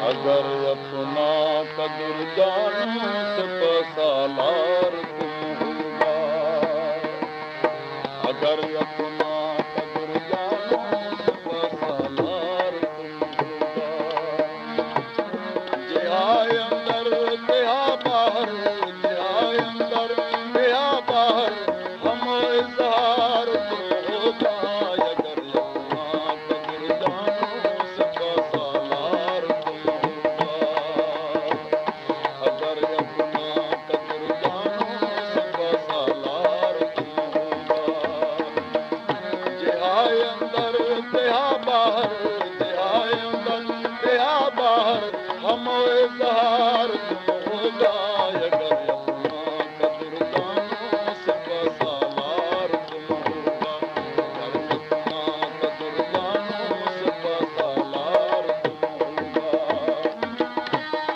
अगर अपना कदर जानो सपसालार तुम होगा। अगर अपना कदर जानो सपसालार तुम होगा। जिहाए अंदर तिहा बाहर, जिहाए अंदर तिहा बाहर, हम इज़हार तुम होगा। अगर अपना कदर जानो सपसालार तुम होगा। अगर अपना कदर जानो सपसालार तुम होगा। जिहाए अंदर तिहा बाहर, जिहाए अंदर तिहा बाहर, हम इज़हार तुम होगा। अगर अपना कदर जानो सपसालार तुम होगा। अगर अपना कदर जानो सपसालार तुम होगा।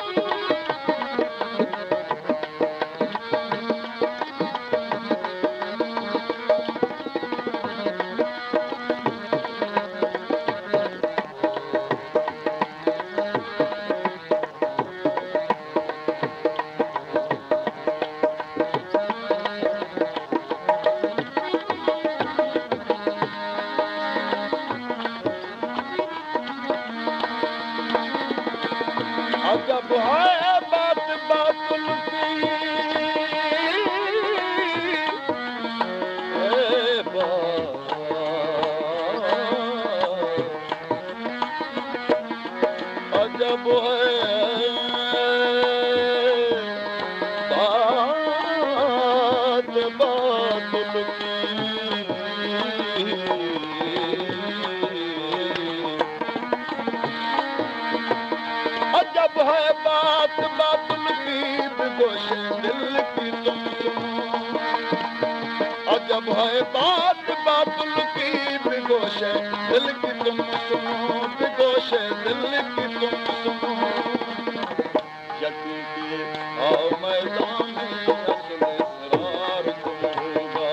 अजब है बात बातुल की, ए बात। अजब है बात बातुल की। अजब है बात बातुल की, बेगोशे दिल की तुम सुनो। अजब है बात बातुल की, बेगोशे दिल की तुम सुनो, बेगोशे दिल की तुम सुनो। यकीन की आओ मैदान में असल इसरार तुम होगा।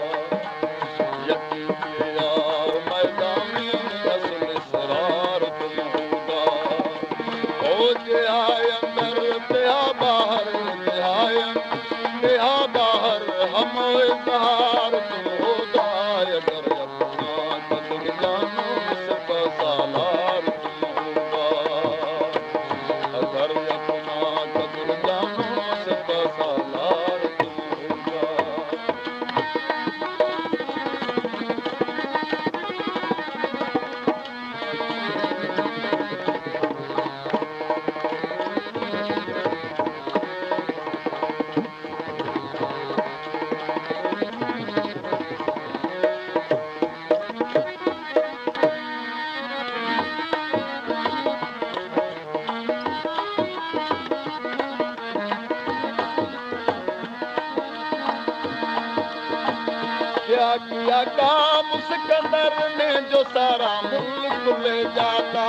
यकीन की आओ मैदान में असल इसरार तुम होगा। ओ जिहाए अंदर तिहा बाहर, जिहाए तिहा बाहर, हम इज़हार तुम होगा। अगर अपना कदर जानो सपसालार तुम होगा। अगर अपना कदर जानो सपसालार तुम होगा। क्या किया काम सिकंदर ने जो सारा मुल्क ले जाता।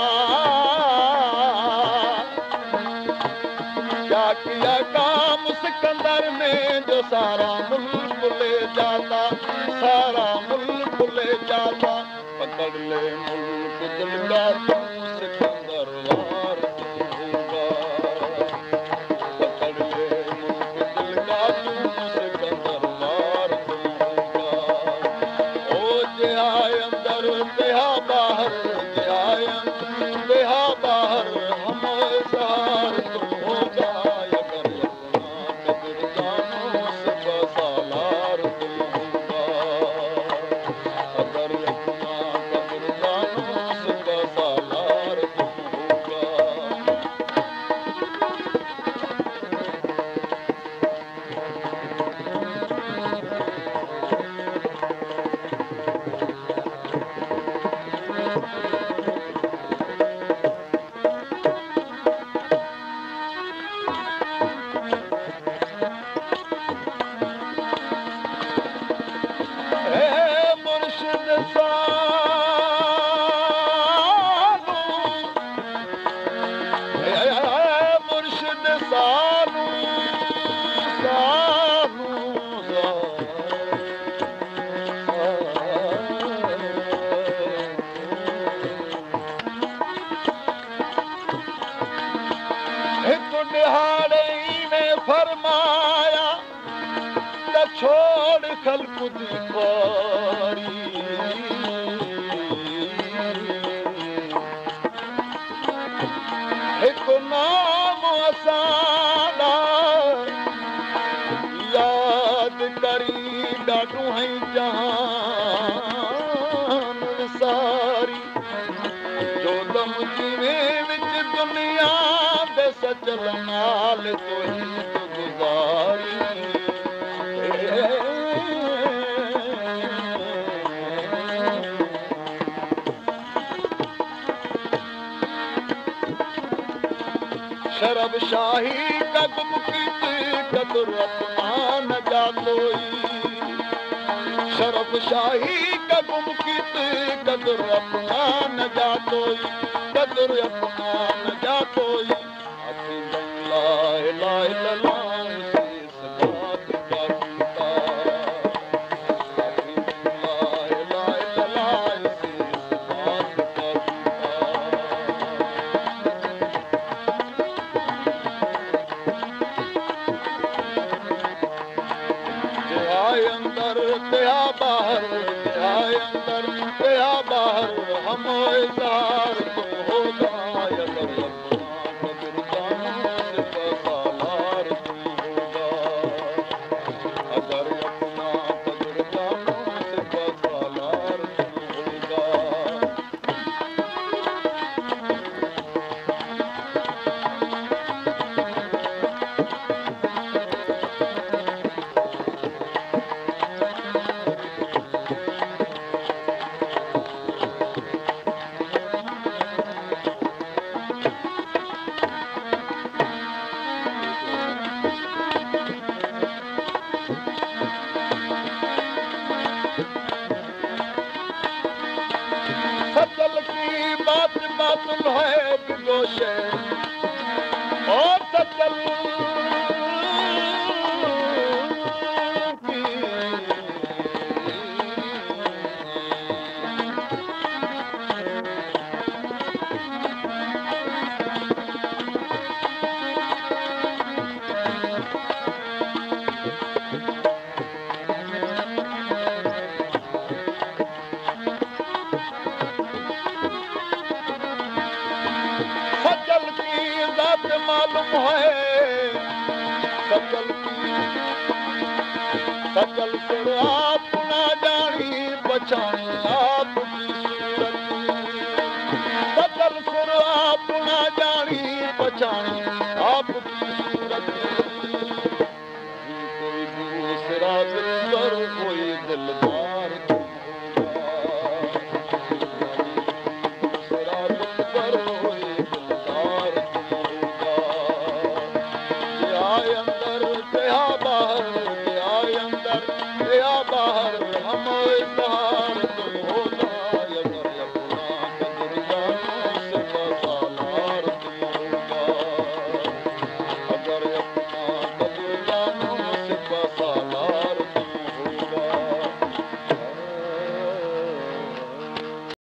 क्या किया काम सिकंदर ने जो सारा मुल्क ले जाता, सारा मुल्क ले जाता। पकड़ ले मुल्क दिल का तुम सिकंदर वार तुम होगा। पकड़ ले मुल्क दिल का तुम सिकंदर वार तुम होगा। ओ जिहाए अंदर तिहा बाहर, जिहाए अंदर तिहा बाहर, हम इज़हार तुम होगा। अगर अपना कदर जानो सपसालार तुम होगा। अगर अपना कदर जानो सपसालार तुम होगा। मुर्शिद सानू, मुर्शिद सानू, सानू, छोड़ खल्क दी ख्वारी एक नाम असांदा याद करी ॾाढो है जहान विसारी जो दम जीवे विच दुनिया दे सचल नाल तो ही गुज़ारी शरब शाही का गुम कीती कदर अपना न जातोई शरब शाही का गुम कीती कदर अपना न जातोई कदर अपना न जातोई आखी ला इलाहा इल्लल्लाह शीस बात का कीता आखी ला इलाहा इल्लल्लाह शीस बात का अंदर तेहा बाहर अंदर तेहा बाहर हम इज़हार तो होगा अगर अपना कदर जानो सिर्फ सालार तू होगा अगर अपना कदर जानो सिर्फ सालार तू होगा सचल की बात बातुल है बिगोश और सचल की सचल की जात मालूम है सचल की सचल सिर आप ना जानी बचानी आपकी सूरत सचल सिर आप ना जानी बचानी आपकी सूरत कोई दूसरा दिलबर कोई दिलदार तुम होगा दूसरा दिलबर कोई दिलदार तुम होगा